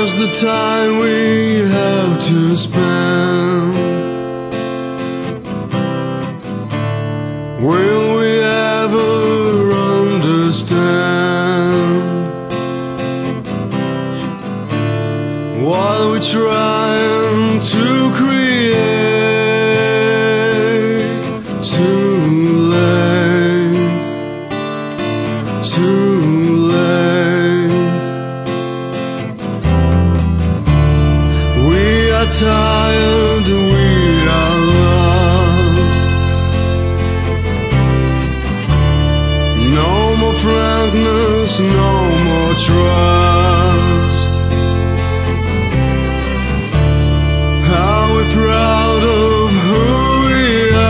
Now's the time we have to spend. Will we ever understand what we're trying to create? Too late, too late. We are tired, we are lost. No more frankness, no more trust. Are we proud of who we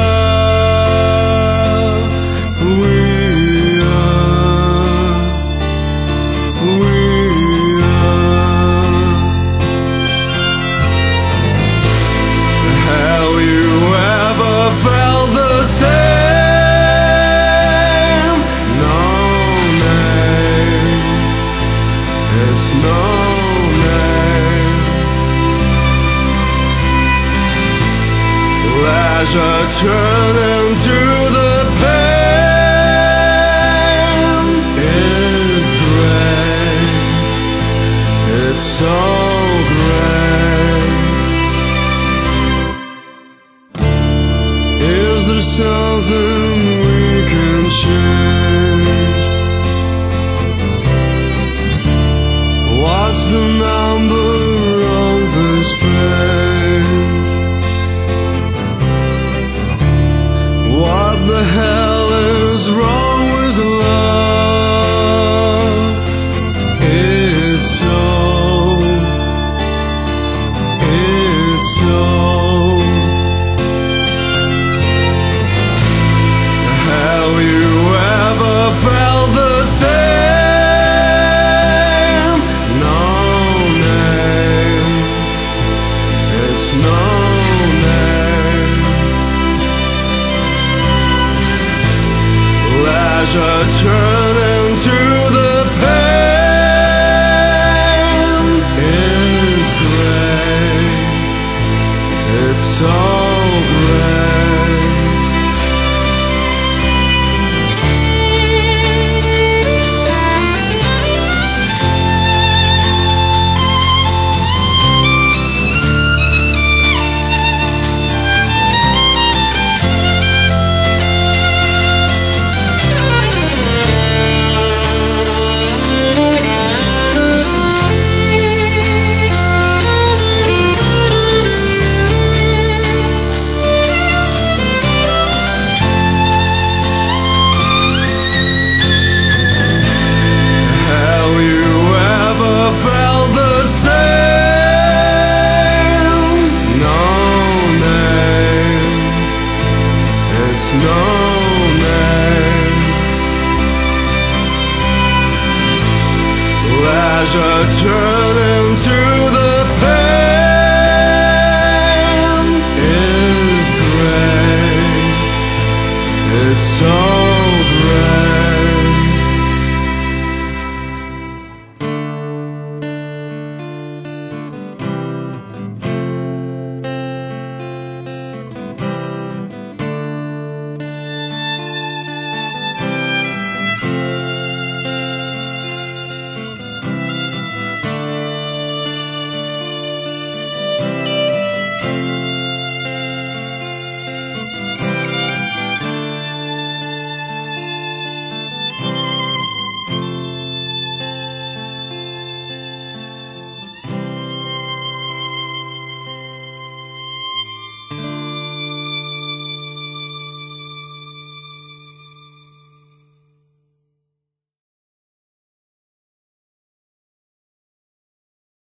are? We are. Have you ever felt the same? No name, it's no name. Pleasure turning to the pain is great, it's so great. Is there something we can change? What's the number on this page? What the hell is wrong with love? It's so, it's so. Have you ever felt the same? No name, it's no name. Pleasure turning to the pain is great, it's so great. Felt the same? No name, it's no name. Pleasure turning